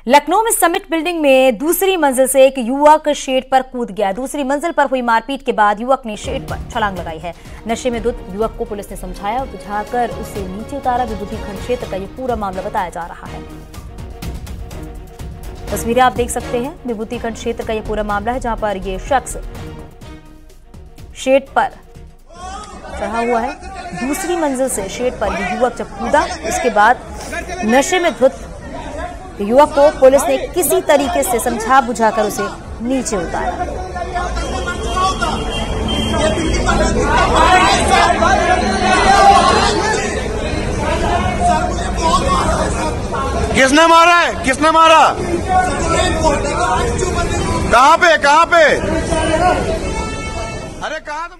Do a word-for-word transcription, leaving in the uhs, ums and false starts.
लखनऊ में summit building में दूसरी मंजिल से एक युवक शेड पर कूद गया। दूसरी मंजिल पर हुई मारपीट के बाद युवक ने शेड पर छलांग लगाई है। नशे में धुत युवक को पुलिस ने समझाया और बुझाकर उसे नीचे उतारा। विभूति खंड क्षेत्र का यह पूरा मामला बताया जा रहा है। तस्वीरें आप देख सकते हैं। विभूति खंड क्षेत्र का यह पूरा मामला है, जहां पर यह शख्स शेड पर चढ़ा हुआ है। दूसरी मंजिल से शेड पर यह युवक जब कूदा, इसके बाद नशे में धुत युवक को पुलिस ने किसी तरीके से समझा बुझाकर उसे नीचे उतारा। किसने मारा है? किसने मारा? कहाँ पे? कहाँ पे? अरे कहाँ?